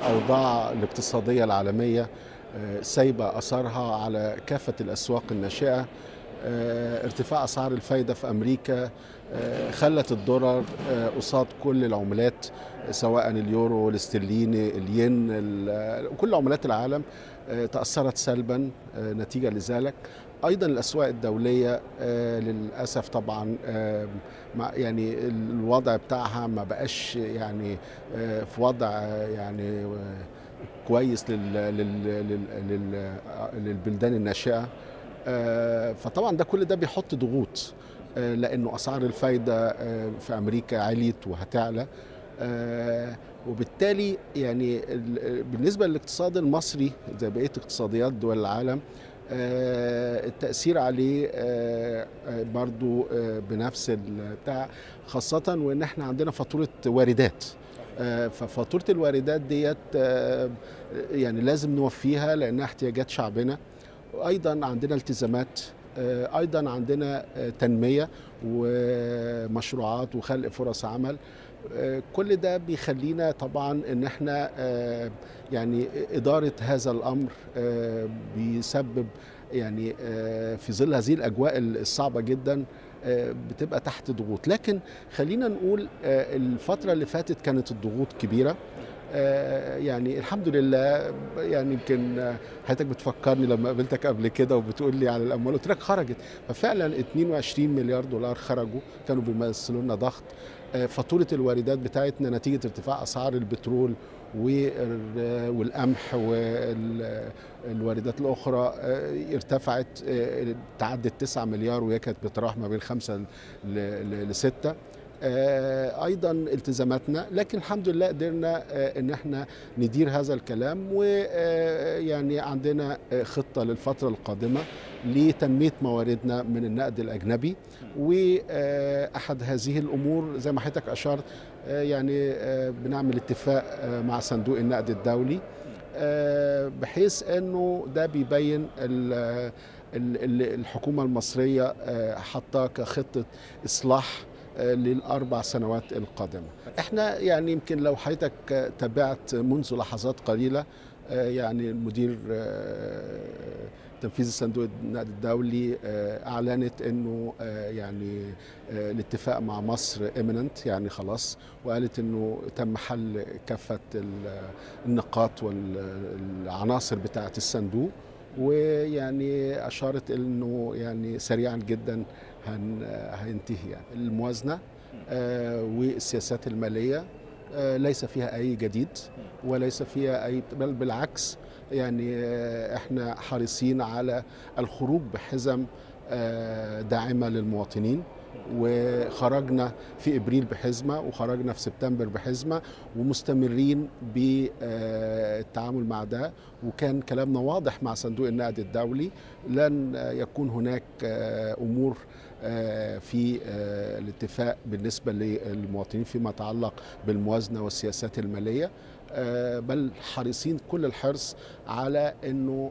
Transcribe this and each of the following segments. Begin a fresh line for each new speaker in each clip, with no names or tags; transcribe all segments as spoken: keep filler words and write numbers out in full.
الأوضاع الاقتصادية العالمية سايبة أثرها على كافة الأسواق الناشئة. ارتفاع أسعار الفايدة في أمريكا خلت الدولار قصاد كل العملات، سواء اليورو، الاسترليني، الين، كل عملات العالم تأثرت سلبا نتيجة لذلك. أيضا الأسواق الدولية للأسف طبعا يعني الوضع بتاعها ما بقاش يعني في وضع يعني كويس للبلدان الناشئة. فطبعا ده كل ده بيحط ضغوط، لأنه أسعار الفايدة في أمريكا عليت وهتعلى، وبالتالي يعني بالنسبة للاقتصاد المصري زي بقية اقتصاديات دول العالم التأثير عليه برضو بنفس البتاع، خاصة وإن احنا عندنا فاتورة واردات. ففاتورة الواردات ديت يعني لازم نوفيها لأنها احتياجات شعبنا، وأيضا عندنا التزامات، أيضا عندنا تنمية ومشروعات وخلق فرص عمل. كل ده بيخلينا طبعا ان احنا يعني إدارة هذا الأمر بيسبب يعني في ظل هذه الأجواء الصعبة جدا بتبقى تحت ضغوط. لكن خلينا نقول الفترة اللي فاتت كانت الضغوط كبيرة، يعني الحمد لله. يعني يمكن حضرتك بتفكرني لما قابلتك قبل كده وبتقول لي على الاموال، قلت لك خرجت، ففعلا اتنين وعشرين مليار دولار خرجوا، كانوا بيمثلوا لنا ضغط. فاتوره الواردات بتاعتنا نتيجه ارتفاع اسعار البترول والقمح والواردات الاخرى ارتفعت، تعدت تسعة مليار، وهي كانت بتراوح ما بين خمسة لستة. ايضا التزاماتنا، لكن الحمد لله قدرنا ان احنا ندير هذا الكلام، ويعني عندنا خطة للفترة القادمة لتنمية مواردنا من النقد الاجنبي. واحد هذه الامور زي ما حضرتك اشرت، يعني بنعمل اتفاق مع صندوق النقد الدولي بحيث انه ده بيبين الحكومة المصرية حاطة كخطة اصلاح للأربع سنوات القادمة. احنا يعني يمكن لو حضرتك تابعت منذ لحظات قليلة، يعني المدير تنفيذي صندوق النقد الدولي أعلنت أنه يعني الاتفاق مع مصر imminent، يعني خلاص، وقالت أنه تم حل كافة النقاط والعناصر بتاعة الصندوق، ويعني أشارت أنه يعني سريعا جدا هينتهي. يعني الموازنة والسياسات المالية ليس فيها أي جديد وليس فيها أي، بل بالعكس، يعني احنا حريصين على الخروج بحزم داعمة للمواطنين، وخرجنا في ابريل بحزمه، وخرجنا في سبتمبر بحزمه، ومستمرين بالتعامل مع ده. وكان كلامنا واضح مع صندوق النقد الدولي، لن يكون هناك امور في الاتفاق بالنسبه للمواطنين فيما يتعلق بالموازنه والسياسات الماليه، بل حريصين كل الحرص على انه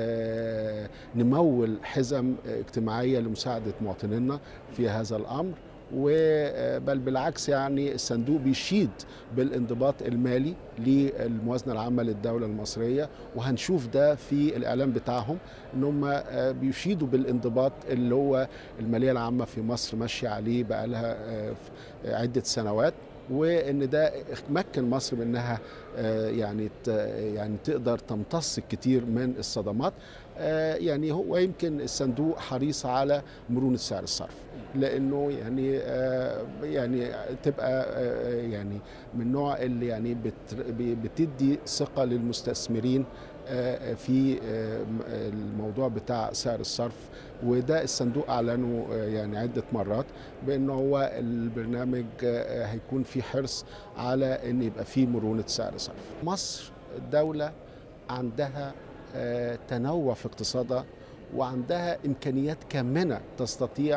نمول حزم اجتماعيه لمساعده مواطنينا في هذا الامر. بل بالعكس، يعني الصندوق بيشيد بالانضباط المالي للموازنه العامه للدوله المصريه، وهنشوف ده في الاعلام بتاعهم ان هم بيشيدوا بالانضباط اللي هو الماليه العامه في مصر ماشيه عليه بقى لها عده سنوات، وان ده مكن مصر بانها يعني يعني تقدر تمتص كتير من الصدمات. يعني هو يمكن الصندوق حريص على مرونة سعر الصرف، لانه يعني يعني تبقى يعني من النوع اللي يعني بتدي ثقة للمستثمرين في الموضوع بتاع سعر الصرف. وده الصندوق اعلنه يعني عده مرات بانه هو البرنامج هيكون فيه حرص على ان يبقى فيه مرونه سعر صرف. مصر دوله عندها تنوع في اقتصادها، وعندها امكانيات كامنه تستطيع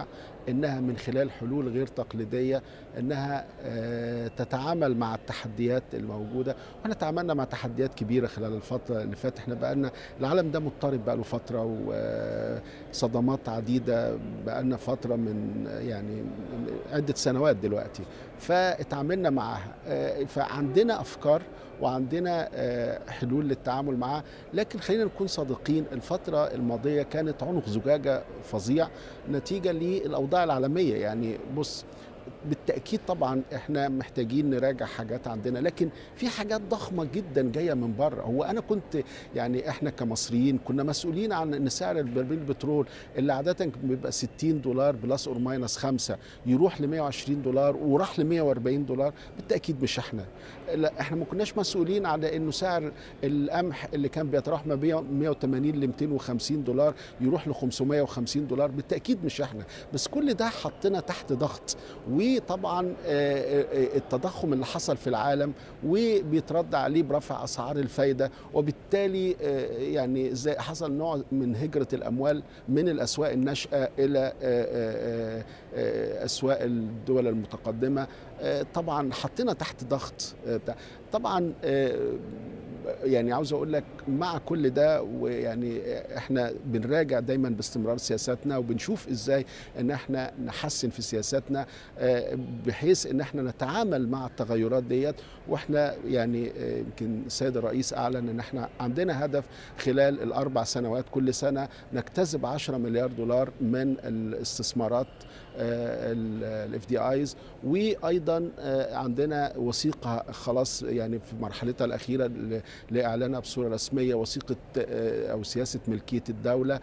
انها من خلال حلول غير تقليديه انها تتعامل مع التحديات الموجوده. واحنا تعاملنا مع تحديات كبيره خلال الفتره اللي فاتت. احنا بقالنا العالم ده مضطرب بقاله فتره، وصدمات عديده بقالنا فتره من يعني عده سنوات دلوقتي، فاتعاملنا معاها. فعندنا افكار وعندنا حلول للتعامل معها، لكن خلينا نكون صادقين، الفترة الماضية كانت عنق زجاجة فظيع نتيجة للأوضاع العالمية. يعني بص، بالتأكيد طبعا احنا محتاجين نراجع حاجات عندنا، لكن في حاجات ضخمة جدا جاية من بره. هو انا كنت يعني احنا كمصريين كنا مسؤولين عن ان سعر البرميل البترول اللي عادة بيبقى ستين دولار بلس اور ماينس خمسة يروح ل مية وعشرين دولار وراح ل مية وأربعين دولار. بالتأكيد مش احنا، لا احنا ما كناش مسؤولين على انه سعر القمح اللي كان بيتراوح ما بين مية وتمانين ل ميتين وخمسين دولار يروح ل خمسمية وخمسين دولار. بالتأكيد مش احنا، بس كل ده حطنا تحت ضغط. وطبعا التضخم اللي حصل في العالم وبيترد عليه برفع اسعار الفايده، وبالتالي يعني زي حصل نوع من هجره الاموال من الاسواق الناشئه الى اسواق الدول المتقدمه. طبعا حطينا تحت ضغط. طبعا يعني عاوز اقول لك مع كل ده، ويعني احنا بنراجع دايما باستمرار سياساتنا، وبنشوف ازاي ان احنا نحسن في سياساتنا بحيث ان احنا نتعامل مع التغيرات ديت. واحنا يعني يمكن السيد الرئيس اعلن ان احنا عندنا هدف خلال الاربع سنوات كل سنه نجتذب عشرة مليار دولار من الاستثمارات الاف دي ايز. وايضا عندنا وثيقه خلاص يعني في مرحلتها الاخيره لاعلانها بصوره رسميه، وثيقه او سياسه ملكيه الدوله.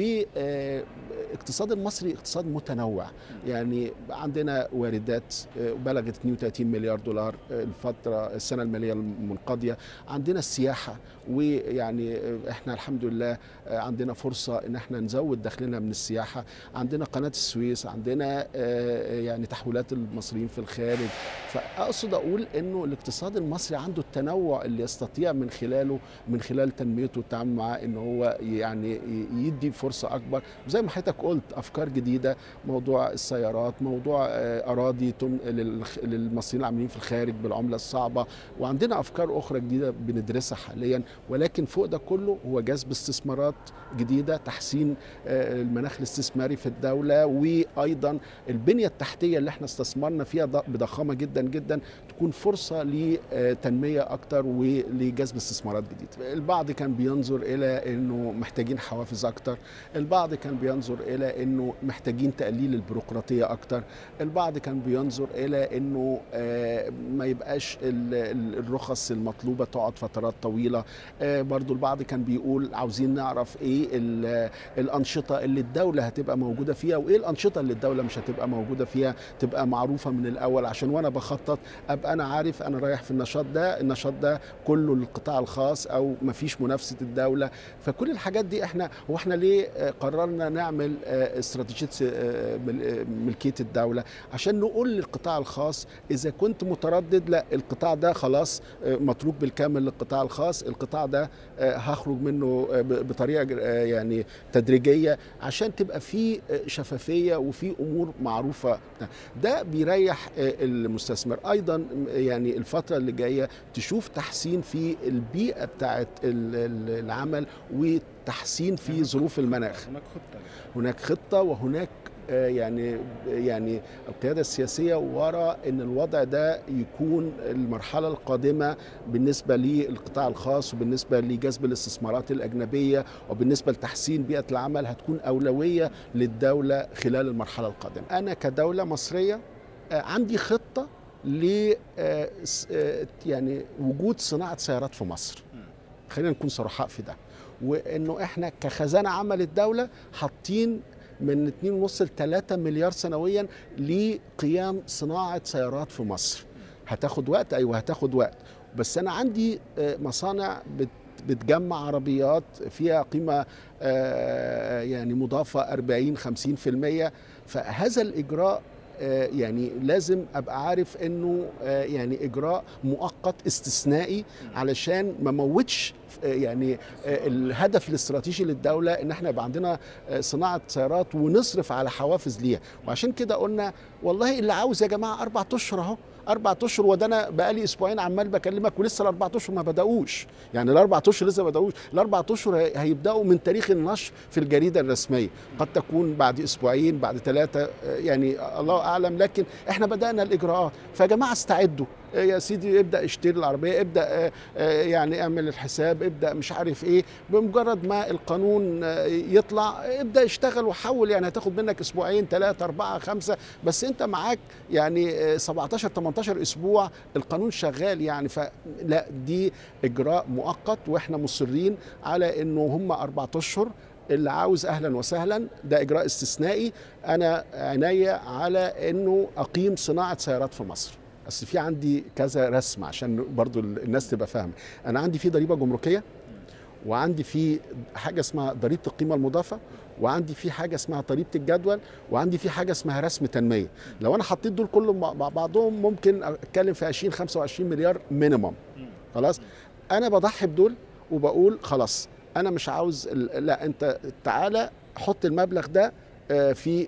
واقتصاد المصري اقتصاد متنوع، يعني عندنا واردات بلغت اتنين وتلاتين مليار دولار الفتره السنه الماليه المنقضيه. عندنا السياحه، ويعني احنا الحمد لله عندنا فرصه ان احنا نزود دخلنا من السياحه. عندنا قناه السويس، عندنا يعني تحويلات المصريين في الخارج. فاقصد اقول انه الاقتصاد المصري عنده التنوع اللي يستطيع من خلاله من خلال تنميته والتعامل معاه ان هو يعني يدي فرصه اكبر. وزي ما حضرتك قلت افكار جديده، موضوع السيارات، موضوع اراضي للمصريين العاملين في الخارج بالعمله الصعبه، وعندنا افكار اخرى جديده بندرسها حاليا. ولكن فوق ده كله هو جذب استثمارات جديده، تحسين المناخ الاستثماري في الدوله، وايضا البنيه التحتيه اللي احنا استثمرنا فيها بضخامه جدا جدا تكون فرصه لتنميه اكتر ولجذب استثمارات جديده. البعض كان بينظر الى انه محتاجين حوافز اكتر، البعض كان بينظر الى انه محتاجين تقليل البيروقراطيه اكتر، البعض كان بينظر الى انه ما يبقاش الرخص المطلوبه تقعد فترات طويله. برضو البعض كان بيقول عاوزين نعرف ايه الانشطه اللي الدوله هتبقى موجوده فيها، وايه الانشطه اللي الدوله مش هتبقى موجوده فيها، تبقى معروفه من الاول عشان وانا بخطط ابقى انا عارف انا رايح في النشاط ده، النشاط ده كله للقطاع الخاص او مفيش منافسه الدوله. فكل الحاجات دي احنا هو احنا ليه قررنا نعمل استراتيجيه ملكيه الدوله؟ عشان نقول للقطاع الخاص اذا كنت متردد، لا القطاع ده خلاص متروك بالكامل للقطاع الخاص، القطاع ده هخرج منه بطريقه يعني تدريجيه عشان تبقى في شفافيه وفي امور معروفه. ده بيريح المستثمر. ايضا يعني الفتره اللي جايه تشوف تحسين في البيئه بتاعه العمل وتحسين في ظروف المناخ.
هناك خطه
هناك خطه وهناك يعني يعني القيادة السياسية وراء ان الوضع ده يكون المرحلة القادمة بالنسبة للقطاع الخاص وبالنسبة لجذب الاستثمارات الأجنبية وبالنسبة لتحسين بيئة العمل هتكون أولوية للدولة خلال المرحلة القادمة. أنا كدولة مصرية عندي خطة ل يعني وجود صناعة سيارات في مصر. خلينا نكون صرحاء في ده، وانه احنا كخزانة عمل الدولة حاطين من اتنين ونص ل تلاتة مليار سنويا لقيام صناعة سيارات في مصر. هتاخد وقت، ايوه هتاخد وقت، بس انا عندي مصانع بتجمع عربيات فيها قيمة يعني مضافة أربعين خمسين في المية. فهذا الإجراء يعني لازم ابقى عارف انه يعني اجراء مؤقت استثنائي علشان ما موتش يعني الهدف الاستراتيجي للدوله ان احنا يبقى عندنا صناعه سيارات ونصرف على حوافز ليها. وعشان كده قلنا والله اللي عاوز يا جماعه اربع اشهر اهو، اربع اشهر، وده انا بقالي اسبوعين عمال بكلمك ولسه الاربع اشهر ما بداوش، يعني الاربع اشهر لسه ما بداوش، الاربع اشهر هيبداوا من تاريخ النشر في الجريده الرسميه، قد تكون بعد اسبوعين بعد ثلاثه يعني الله اعلم، لكن احنا بدانا الاجراءات. فيا جماعه استعدوا يا سيدي، ابدا اشتري العربيه، ابدا يعني اعمل الحساب، ابدا مش عارف ايه، بمجرد ما القانون يطلع ابدا اشتغل وحول، يعني هتاخد منك اسبوعين ثلاثه اربعه خمسه، بس انت معاك يعني سبعتاشر تمنتاشر اسبوع القانون شغال يعني. فلا دي اجراء مؤقت واحنا مصرين على انه هم اربعة اشهر، اللي عاوز اهلا وسهلا، ده اجراء استثنائي. انا عناية على انه اقيم صناعه سيارات في مصر. بس في عندي كذا رسم عشان برضو الناس تبقى فاهمه. انا عندي في ضريبه جمركيه، وعندي في حاجه اسمها ضريبه القيمه المضافه، وعندي في حاجه اسمها ضريبه الجدول، وعندي في حاجه اسمها رسم تنميه. لو انا حطيت دول كلهم مع بعضهم ممكن اتكلم في عشرين خمسة وعشرين مليار مينيمم. خلاص انا بضحي بدول وبقول خلاص انا مش عاوز، لا انت تعالى حط المبلغ ده في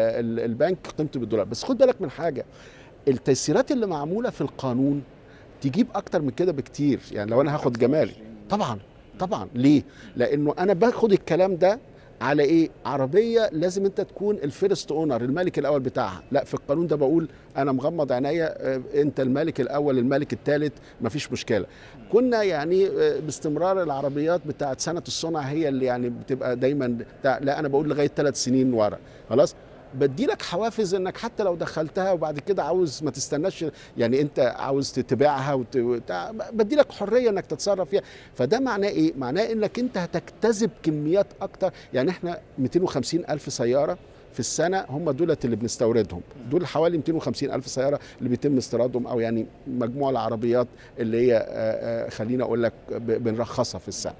البنك قيمته بالدولار. بس خد بالك من حاجه، التيسيرات اللي معموله في القانون تجيب اكتر من كده بكتير. يعني لو انا هاخد جمالي طبعا طبعا ليه؟ لانه انا باخد الكلام ده على ايه؟ عربيه لازم انت تكون الفيرست اونر، المالك الاول بتاعها. لا، في القانون ده بقول انا مغمض عينيا، انت المالك الاول المالك الثالث، مفيش مشكله. كنا يعني باستمرار العربيات بتاعت سنه الصنع هي اللي يعني بتبقى دايما، لا انا بقول لغايه ثلاث سنين ورا. خلاص بدي لك حوافز انك حتى لو دخلتها وبعد كده عاوز ما تستناش، يعني انت عاوز تبيعها وت... بدي لك حريه انك تتصرف فيها. فده معناه ايه؟ معناه انك انت هتجتذب كميات اكتر. يعني احنا مئتين وخمسين الف سياره في السنه هم دولت اللي بنستوردهم، دول حوالي مئتين وخمسين الف سياره اللي بيتم استيرادهم، او يعني مجموع العربيات اللي هي خليني اقول لك بنرخصها في السنه.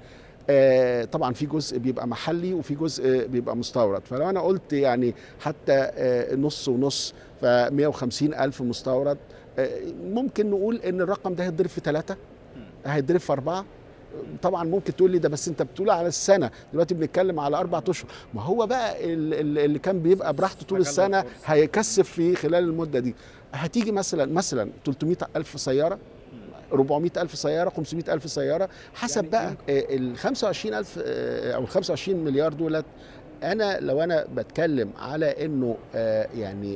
آه طبعا في جزء بيبقى محلي وفي جزء بيبقى مستورد. فلو انا قلت يعني حتى آه نص ونص، ف مئة وخمسين الف مستورد، آه ممكن نقول ان الرقم ده هيتضرب في ثلاثة، هيتضرب في أربعة. طبعا ممكن تقول لي ده بس انت بتقول على السنه، دلوقتي بنتكلم على اربع اشهر. ما هو بقى اللي كان بيبقى براحته طول السنه هيكثف في خلال المده دي. هتيجي مثلا مثلا ثلاثمئة الف سياره، أربعمئة ألف سيارة، خمسمئة ألف سيارة، حسب يعني بقى ال خمسة وعشرين ألف أو ال خمسة وعشرين مليار دولت. أنا لو أنا بتكلم على إنه يعني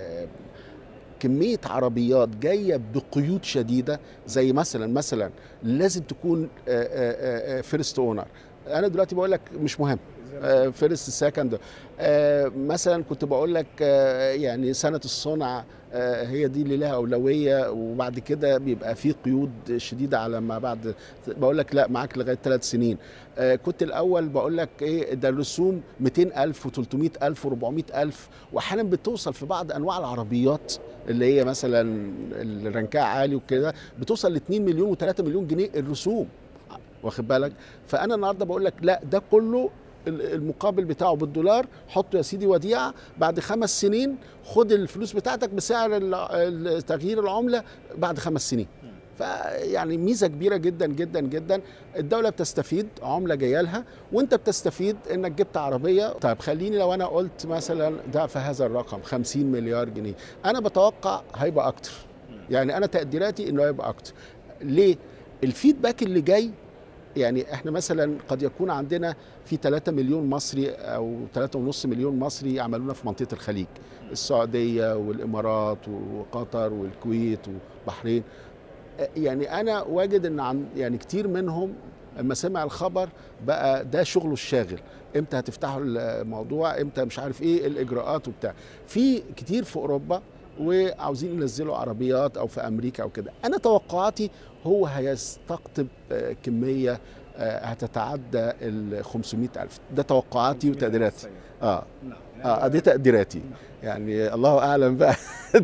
كمية عربيات جاية بقيود شديدة، زي مثلا مثلا لازم تكون فيرست اونر. أنا دلوقتي بقول لك مش مهم فيرست سكند، مثلا كنت بقول لك يعني سنة الصنع هي دي اللي لها أولوية، وبعد كده بيبقى في قيود شديدة على ما بعد. بقول لك لا معاك لغاية ثلاث سنين. كنت الأول بقول لك إيه ده الرسوم مئتين ألف وثلاثمئة ألف وأربعمئة ألف، وأحيانا بتوصل في بعض أنواع العربيات اللي هي مثلا الرنكاء عالي وكده بتوصل ل اثنين مليون وثلاثة مليون جنيه الرسوم، واخد بالك؟ فأنا النهارده بقول لك لا، ده كله المقابل بتاعه بالدولار، حطه يا سيدي وديعه، بعد خمس سنين خد الفلوس بتاعتك بسعر تغيير العمله بعد خمس سنين. فيعني ميزه كبيره جدا جدا جدا. الدوله بتستفيد، عمله جايه لها، وانت بتستفيد انك جبت عربيه. طيب خليني لو انا قلت مثلا ضعف هذا الرقم خمسين مليار جنيه، انا بتوقع هيبقى اكتر. يعني انا تقديراتي انه هيبقى اكتر. ليه؟ الفيدباك اللي جاي، يعني احنا مثلا قد يكون عندنا في ثلاثة مليون مصري او ثلاثة ونص مليون مصري يعملون في منطقة الخليج، السعودية والامارات وقطر والكويت والبحرين. يعني انا واجد ان عن يعني كتير منهم لما سمع الخبر بقى ده شغله الشاغل، امتى هتفتحوا الموضوع، امتى مش عارف ايه الاجراءات وبتاع. في كتير في اوروبا وعاوزين ينزلوا عربيات او في امريكا او كده. انا توقعاتي هو هيستقطب كميه هتتعدى ال خمسمائة ألف. ده توقعاتي وتقديراتي. اه اه دي تقديراتي، يعني الله اعلم بقى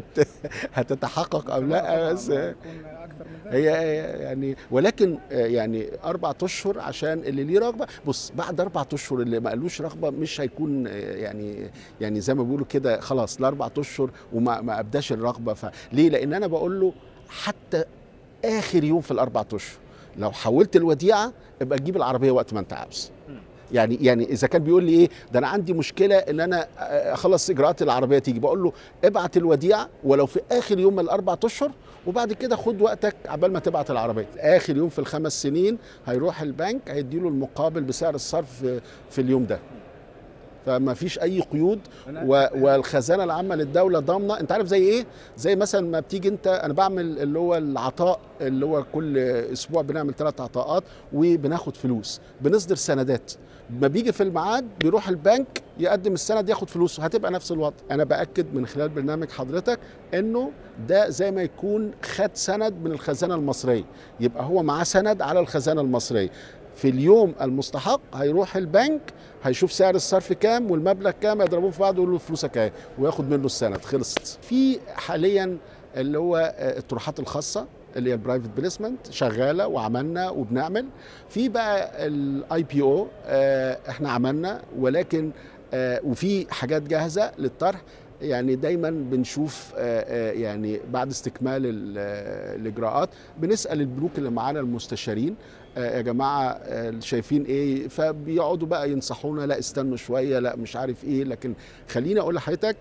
هتتحقق ام لا، بس هي يعني ولكن يعني اربع اشهر عشان اللي ليه رغبه. بص، بعد اربع اشهر اللي ما قالوش رغبه مش هيكون يعني يعني زي ما بيقولوا كده خلاص الاربع اشهر وما ما ابداش الرغبه. فليه؟ لان انا بقول له حتى اخر يوم في الاربع اشهر لو حولت الوديعه ابقى تجيب العربيه وقت ما انت عاوز. يعني يعني اذا كان بيقول لي ايه ده انا عندي مشكله ان انا اخلص اجراءات العربيه تيجي، بقول له ابعت الوديعه ولو في اخر يوم من الاربع اشهر وبعد كده خد وقتك عبال ما تبعت العربيه. اخر يوم في الخمس سنين هيروح البنك هيديله المقابل بسعر الصرف في اليوم ده، فما فيش اي قيود. والخزانه العامه للدوله ضامنه. انت عارف زي ايه؟ زي مثلا ما بتيجي انت، انا بعمل اللي هو العطاء اللي هو كل اسبوع بنعمل ثلاث عطاءات وبناخد فلوس، بنصدر سندات. ما بيجي في الميعاد بيروح البنك يقدم السند ياخد فلوسه، هتبقى نفس الوضع. انا باكد من خلال برنامج حضرتك انه ده زي ما يكون خد سند من الخزانه المصريه، يبقى هو معاه سند على الخزانه المصريه. في اليوم المستحق هيروح البنك هيشوف سعر الصرف كام والمبلغ كام، يضربوه في بعض ويقول له فلوسك اهي وياخد منه السند، خلصت. في حاليا اللي هو الطروحات الخاصه اللي هي البرايفت بليسمنت شغاله وعملنا وبنعمل. في بقى الاي بي او احنا عملنا، ولكن وفي حاجات جاهزه للطرح. يعني دايما بنشوف يعني بعد استكمال الاجراءات بنسال البنوك اللي معانا المستشارين يا جماعه شايفين ايه، فبيقعدوا بقى ينصحونا لا استنوا شويه لا مش عارف ايه. لكن خليني اقول لحضرتك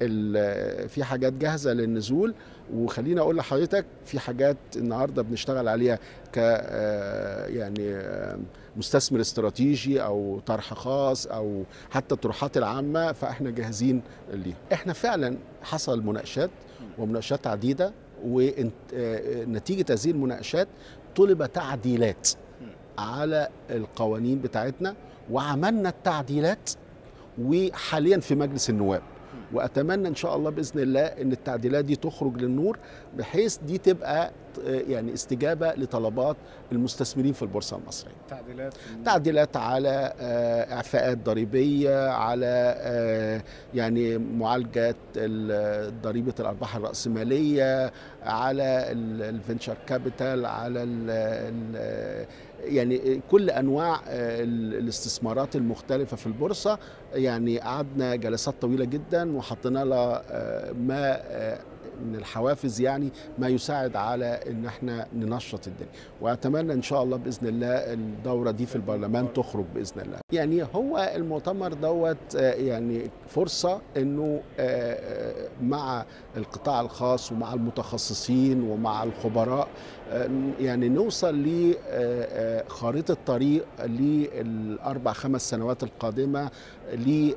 في حاجات جاهزه للنزول، وخليني اقول لحضرتك في حاجات النهارده بنشتغل عليها ك يعني مستثمر استراتيجي او طرح خاص او حتى الطروحات العامه، فاحنا جاهزين ليه. احنا فعلا حصل مناقشات ومناقشات عديده، ونتيجه هذه المناقشات طلب تعديلات على القوانين بتاعتنا، وعملنا التعديلات وحاليا في مجلس النواب. واتمنى ان شاء الله باذن الله ان التعديلات دي تخرج للنور بحيث دي تبقى يعني استجابه لطلبات المستثمرين في البورصه المصريه.
تعديلات
تعديلات على اعفاءات ضريبيه، على يعني معالجه ضريبه الارباح الراسماليه، على الفينشر كابيتال، على ال يعني كل انواع الاستثمارات المختلفه في البورصه. يعني قعدنا جلسات طويله جدا وحطينا لها ما من الحوافز، يعني ما يساعد على ان احنا ننشط الدنيا. واتمنى ان شاء الله باذن الله الدوره دي في البرلمان تخرج باذن الله. يعني هو المؤتمر دوت يعني فرصه انه مع القطاع الخاص ومع المتخصصين ومع الخبراء يعني نوصل لخارطه طريق للاربع خمس سنوات القادمه ل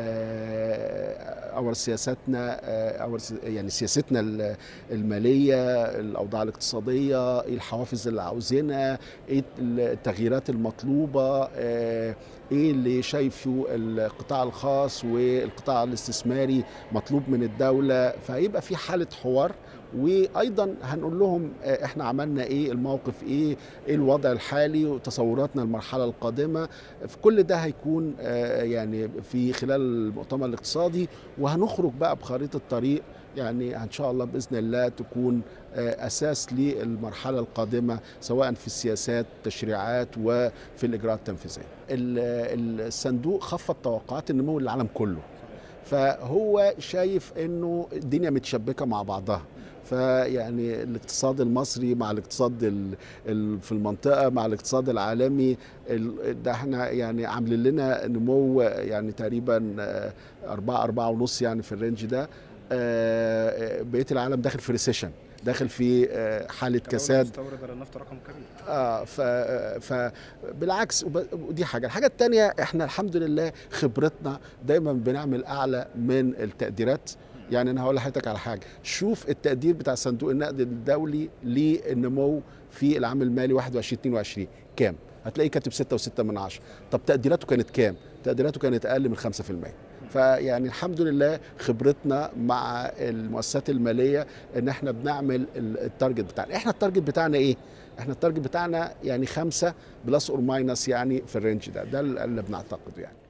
اور سياساتنا او يعني سياستنا الماليه، الاوضاع الاقتصاديه، ايه الحوافز اللي عاوزينها، ايه التغييرات المطلوبه، ايه اللي شايفه القطاع الخاص والقطاع الاستثماري مطلوب من الدوله. فيبقى في حاله حوار، وايضا هنقول لهم احنا عملنا ايه، الموقف ايه، ايه الوضع الحالي وتصوراتنا المرحله القادمه. في كل ده هيكون يعني في خلال المؤتمر الاقتصادي، وهنخرج بقى بخريطه طريق يعني ان شاء الله باذن الله تكون اساس للمرحله القادمه سواء في السياسات التشريعات وفي الاجراءات التنفيذيه. الصندوق خفض توقعات النمو للعالم كله، فهو شايف انه الدنيا متشبكه مع بعضها. فيعني الاقتصاد المصري مع الاقتصاد في المنطقه مع الاقتصاد العالمي، ده احنا يعني عاملين لنا نمو يعني تقريبا أربعة أربعة ونص يعني في الرينج ده. بقيه العالم داخل في ريسيشن، داخل في حاله كساد.
مستورد النفط رقم كبير.
اه ف فبالعكس. ودي حاجه. الحاجه الثانيه احنا الحمد لله خبرتنا دايما بنعمل اعلى من التقديرات. يعني انا هقول لحضرتك على حاجه، شوف التقدير بتاع صندوق النقد الدولي للنمو في العام المالي واحد وعشرين اتنين وعشرين كام؟ هتلاقيه كاتب ستة وستة من عشرة. طب تقديراته كانت كام؟ تقديراته كانت اقل من خمسة في المية. فيعني الحمد لله خبرتنا مع المؤسسات الماليه ان احنا بنعمل التارجت بتاعنا. احنا التارجت بتاعنا ايه؟ احنا التارجت بتاعنا يعني خمسة بلس اور ماينس، يعني في الرينج ده ده اللي بنعتقده يعني.